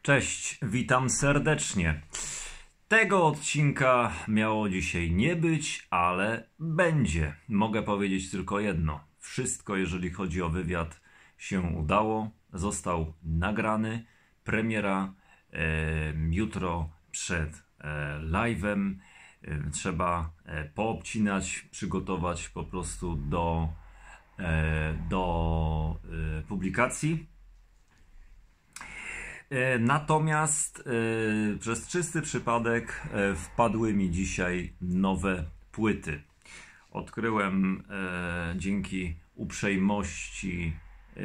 Cześć, witam serdecznie. Tego odcinka miało dzisiaj nie być, ale będzie. Mogę powiedzieć tylko jedno. Wszystko, jeżeli chodzi o wywiad, się udało. Został nagrany. Premiera jutro przed live'em. Trzeba poobcinać, przygotować po prostu do publikacji. Natomiast przez czysty przypadek wpadły mi dzisiaj nowe płyty. Odkryłem dzięki uprzejmości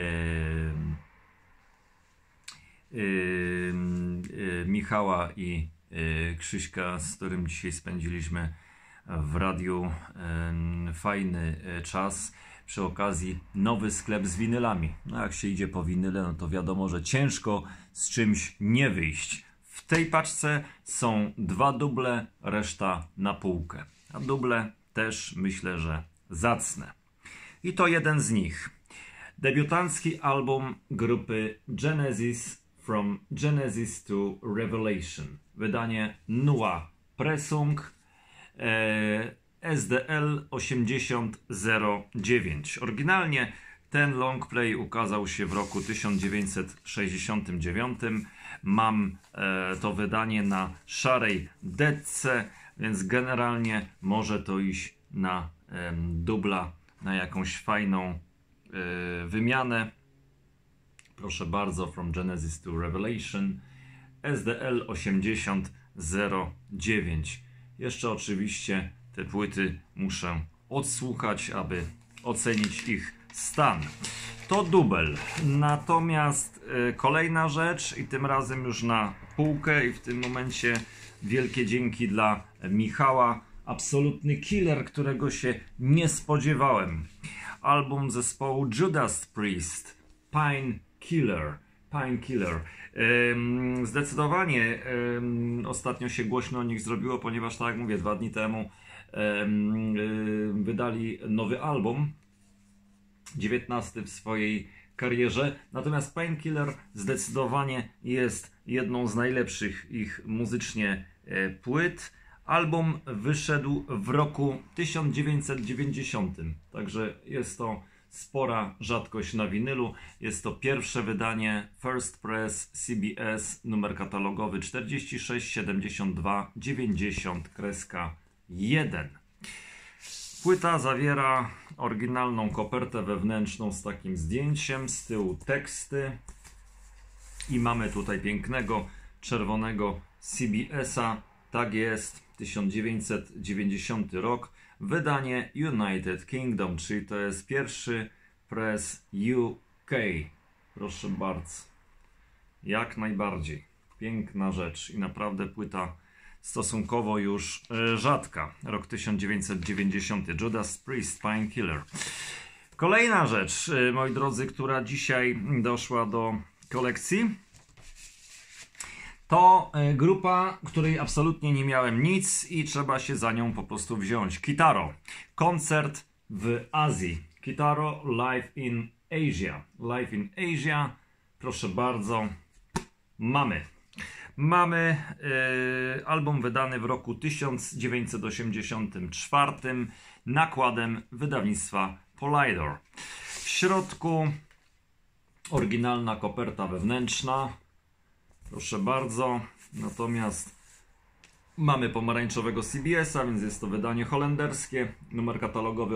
Michała i Krzyśka, z którym dzisiaj spędziliśmy w radiu fajny czas. Przy okazji nowy sklep z winylami. No jak się idzie po winyle, no to wiadomo, że ciężko z czymś nie wyjść. W tej paczce są 2 duble, reszta na półkę. A duble też myślę, że zacne. I to jeden z nich. Debiutancki album grupy Genesis, From Genesis to Revelation. Wydanie Nua Pressung. SDL 8009. Oryginalnie ten longplay ukazał się w roku 1969. Mam to wydanie na szarej detce, więc generalnie może to iść na dubla, na jakąś fajną wymianę. Proszę bardzo, From Genesis to Revelation. SDL 8009. Jeszcze oczywiście te płyty muszę odsłuchać, aby ocenić ich stan. To dubel. Natomiast kolejna rzecz, i tym razem już na półkę, i w tym momencie wielkie dzięki dla Michała. Absolutny killer, którego się nie spodziewałem. Album zespołu Judas Priest, Painkiller. Zdecydowanie ostatnio się głośno o nich zrobiło, ponieważ tak jak mówię, 2 dni temu wydali nowy album, 19 w swojej karierze. Natomiast Painkiller zdecydowanie jest jedną z najlepszych ich muzycznie płyt. Album wyszedł w roku 1990, także jest to spora rzadkość na winylu. Jest to pierwsze wydanie First Press CBS, numer katalogowy 467290-1. Płyta zawiera oryginalną kopertę wewnętrzną z takim zdjęciem, z tyłu teksty i mamy tutaj pięknego czerwonego CBS-a. Tak jest, 1990 rok. Wydanie United Kingdom, czyli to jest pierwszy press UK. Proszę bardzo. Jak najbardziej. Piękna rzecz i naprawdę płyta stosunkowo już rzadka. Rok 1990. Judas Priest, Painkiller. Kolejna rzecz, moi drodzy, która dzisiaj doszła do kolekcji, to grupa, której absolutnie nie miałem nic i trzeba się za nią po prostu wziąć. Kitaro. Koncert w Azji. Kitaro Live in Asia. Live in Asia. Proszę bardzo. Mamy album wydany w roku 1984 nakładem wydawnictwa Polydor. W środku oryginalna koperta wewnętrzna. Proszę bardzo, natomiast mamy pomarańczowego CBS-a, więc jest to wydanie holenderskie, numer katalogowy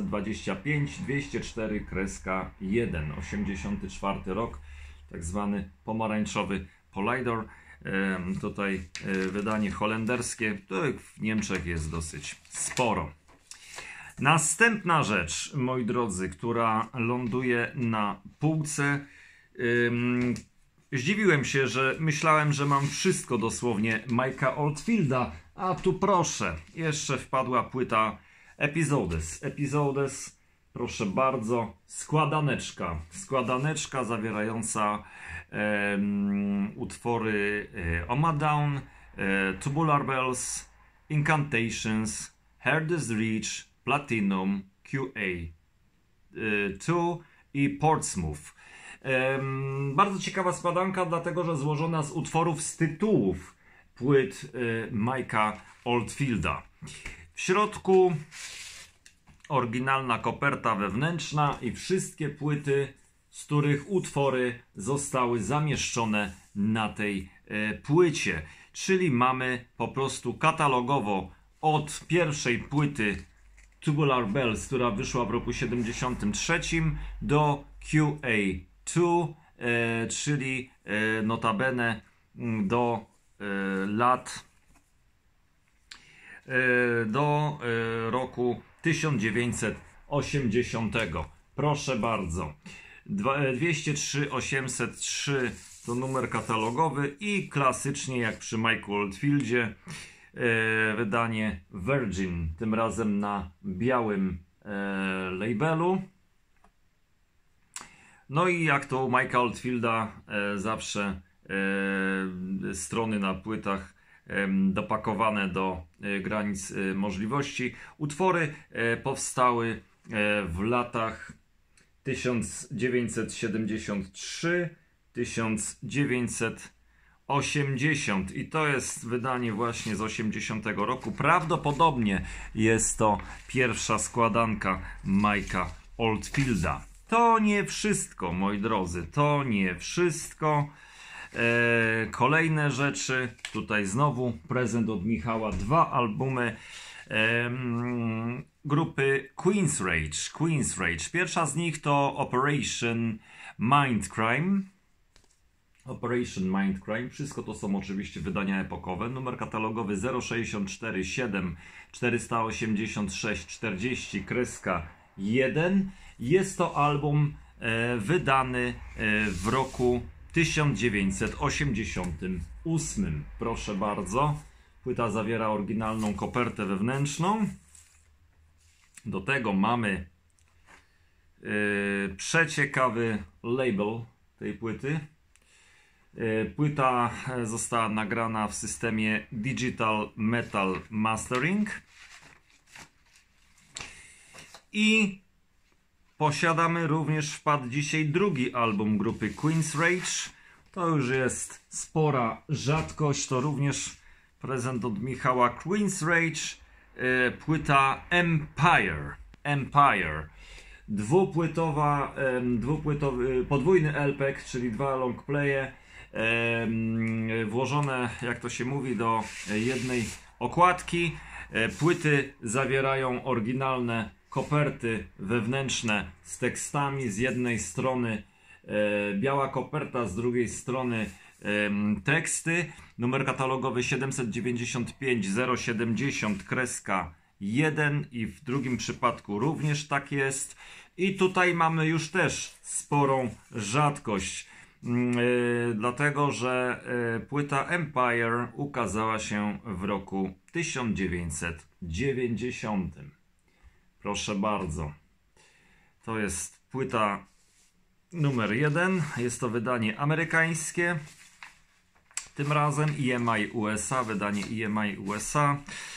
825-204-1, 84 rok, tak zwany pomarańczowy Polydor. Tutaj wydanie holenderskie, których w Niemczech jest dosyć sporo. Następna rzecz, moi drodzy, która ląduje na półce. Zdziwiłem się, że myślałem, że mam wszystko dosłownie Mike'a Oldfielda, a tu proszę, jeszcze wpadła płyta Episodes. Episodes, proszę bardzo, składaneczka zawierająca utwory Oma Down, Tubular Bells, Incantations, Hardest Reach, Platinum, QA2 i Portsmouth. Bardzo ciekawa składanka, dlatego że złożona z utworów z tytułów płyt Mike'a Oldfielda. W środku oryginalna koperta wewnętrzna i wszystkie płyty, z których utwory zostały zamieszczone na tej płycie. Czyli mamy po prostu katalogowo od pierwszej płyty Tubular Bells, która wyszła w roku 73, do QA2, czyli notabene do lat do roku 1980. Proszę bardzo. 203 803 to numer katalogowy i klasycznie jak przy Mike'u Oldfieldzie wydanie Virgin, tym razem na białym labelu. No i jak to u Mike'a Oldfielda zawsze strony na płytach dopakowane do granic możliwości. Utwory powstały w latach 1973-1980 i to jest wydanie właśnie z 80 roku. Prawdopodobnie jest to pierwsza składanka Mike'a Oldfielda. To nie wszystko, moi drodzy, to nie wszystko. Kolejne rzeczy, tutaj znowu prezent od Michała, 2 albumy grupy Queen's Rage. Pierwsza z nich to Operation Mindcrime. Wszystko to są oczywiście wydania epokowe. Numer katalogowy 064 7 486 40 -1. Jest to album wydany w roku 1988. Proszę bardzo. Płyta zawiera oryginalną kopertę wewnętrzną. Do tego mamy przeciekawy label tej płyty. Płyta została nagrana w systemie Digital Metal Mastering. I posiadamy również, wpadł dzisiaj drugi album grupy Queen's Rage. To już jest spora rzadkość. To również prezent od Michała. Queen's Rage, płyta Empire. Dwupłytowy, podwójny LP, czyli 2 longplaye, włożone, jak to się mówi, do jednej okładki. Płyty zawierają oryginalne koperty wewnętrzne z tekstami. Z jednej strony biała koperta, z drugiej strony teksty. Numer katalogowy 795 070 -1 i w drugim przypadku również tak jest. I tutaj mamy już też sporą rzadkość, dlatego że płyta Empire ukazała się w roku 1990. Proszę bardzo. To jest płyta numer 1. Jest to wydanie amerykańskie. Tym razem EMI USA, wydanie EMI USA.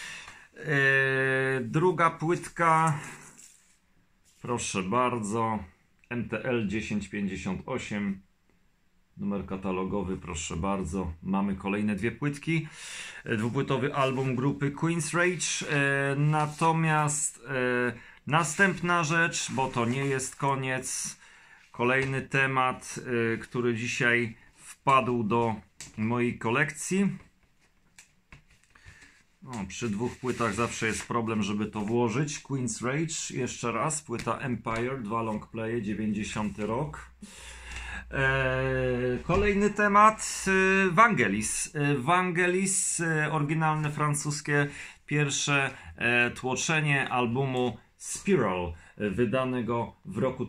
Druga płytka, proszę bardzo, MTL 1058, numer katalogowy, proszę bardzo. Mamy kolejne dwie płytki. Dwupłytowy album grupy Queen's Rage. Natomiast następna rzecz, bo to nie jest koniec. Kolejny temat, który dzisiaj wpadł do mojej kolekcji. Przy dwóch płytach zawsze jest problem, żeby to włożyć. Queen's Rage, jeszcze raz, płyta Empire, 2 longplaye, 90 rok. Kolejny temat, Vangelis, oryginalne francuskie pierwsze tłoczenie albumu Spiral, wydanego w roku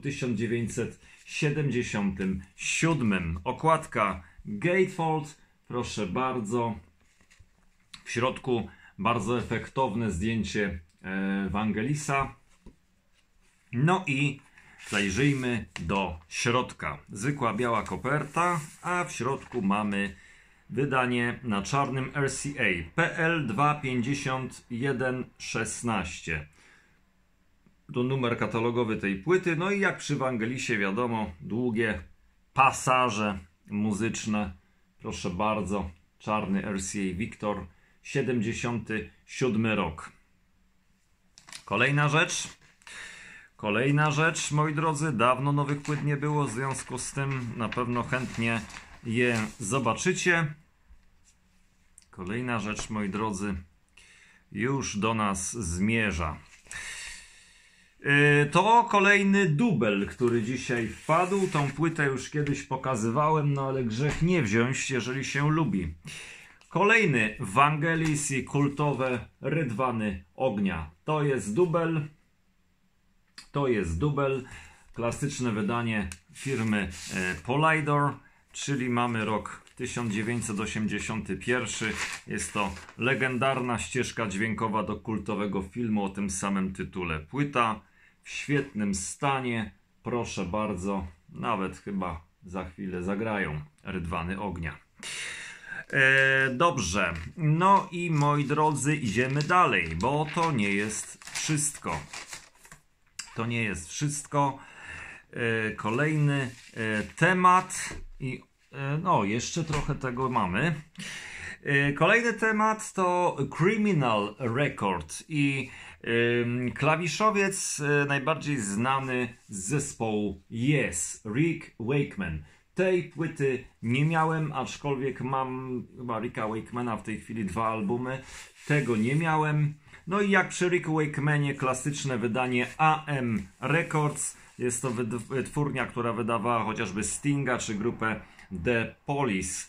1977. Okładka Gatefold, proszę bardzo. W środku bardzo efektowne zdjęcie Vangelisa. No i zajrzyjmy do środka. Zwykła biała koperta, a w środku mamy wydanie na czarnym RCA PL 25116. To numer katalogowy tej płyty. No i jak przy Vangelisie wiadomo, długie pasaże muzyczne. Proszę bardzo, czarny RCA Victor, 77 rok. Kolejna rzecz, moi drodzy, dawno nowych płyt nie było, w związku z tym na pewno chętnie je zobaczycie. Kolejna rzecz, moi drodzy, już do nas zmierza. To kolejny dubel, który dzisiaj wpadł. Tą płytę już kiedyś pokazywałem, no ale grzech nie wziąć, jeżeli się lubi. Kolejny Vangelis i kultowe Rydwany Ognia. To jest dubel. Klasyczne wydanie firmy Polydor, czyli mamy rok 1981. Jest to legendarna ścieżka dźwiękowa do kultowego filmu o tym samym tytule. Płyta w świetnym stanie. Proszę bardzo, nawet chyba za chwilę zagrają Rydwany Ognia. Dobrze, no i moi drodzy, idziemy dalej, bo to nie jest wszystko. Kolejny temat i no, jeszcze trochę tego mamy. Kolejny temat to Criminal Record i klawiszowiec najbardziej znany z zespołu Yes, Rick Wakeman. Tej płyty nie miałem, aczkolwiek mam chyba Ricka Wakemana w tej chwili 2 albumy. Tego nie miałem. No i jak przy Ricku Wakemanie, klasyczne wydanie AM Records. Jest to wytwórnia, która wydawała chociażby Stinga czy grupę The Police.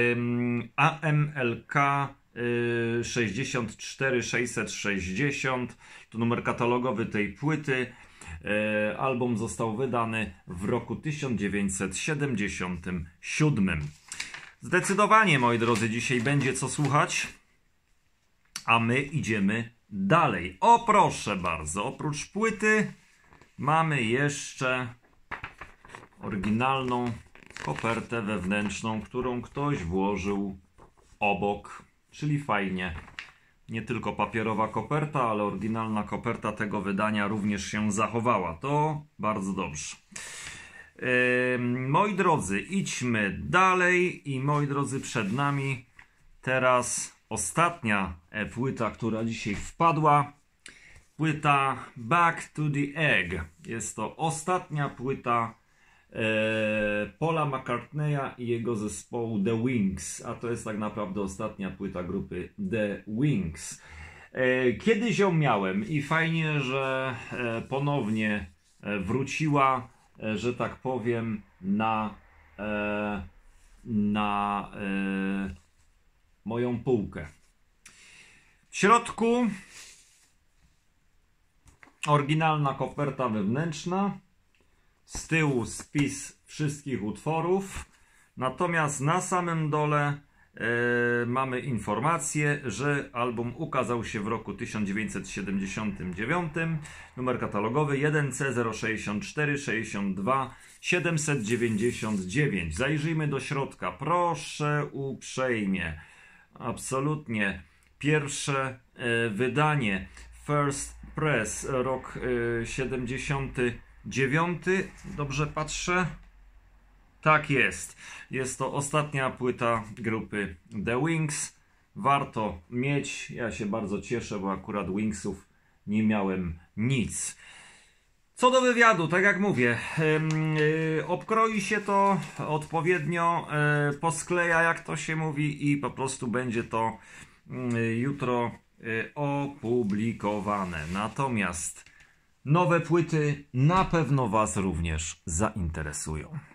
AMLK 64660 to numer katalogowy tej płyty. Album został wydany w roku 1977. Zdecydowanie, moi drodzy, dzisiaj będzie co słuchać, a my idziemy dalej. O, proszę bardzo, oprócz płyty mamy jeszcze oryginalną kopertę wewnętrzną, którą ktoś włożył obok, czyli fajnie. Nie tylko papierowa koperta, ale oryginalna koperta tego wydania również się zachowała. To bardzo dobrze. Moi drodzy, idźmy dalej i moi drodzy, przed nami teraz ostatnia płyta, która dzisiaj wpadła. Płyta Back to the Egg. Jest to ostatnia płyta Paula McCartneya i jego zespołu The Wings, a to jest tak naprawdę ostatnia płyta grupy The Wings. Kiedyś ją miałem i fajnie, że ponownie wróciła, że tak powiem, na moją półkę. W środku oryginalna koperta wewnętrzna. Z tyłu spis wszystkich utworów, natomiast na samym dole mamy informację, że album ukazał się w roku 1979, numer katalogowy 1C064 799. Zajrzyjmy do środka, proszę uprzejmie, absolutnie pierwsze wydanie, First Press, rok 79. Dobrze patrzę? Tak jest. Jest to ostatnia płyta grupy The Wings. Warto mieć. Ja się bardzo cieszę, bo akurat Wingsów nie miałem nic. Co do wywiadu, tak jak mówię, obkroi się to odpowiednio, poskleja, jak to się mówi, i po prostu będzie to jutro opublikowane. Natomiast nowe płyty na pewno Was również zainteresują.